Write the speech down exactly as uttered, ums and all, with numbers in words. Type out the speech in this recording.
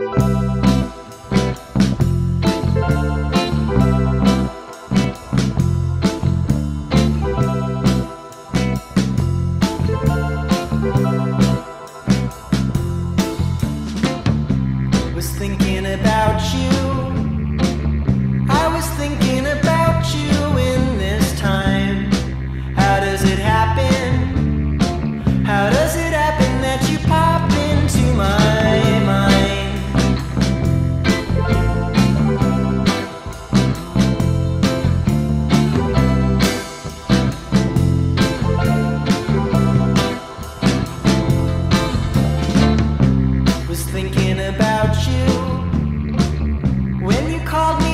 Was thinking about you. I was thinking about you in this time. How does it happen? How does it happen that you pop into my mind? Was thinking about you when you called me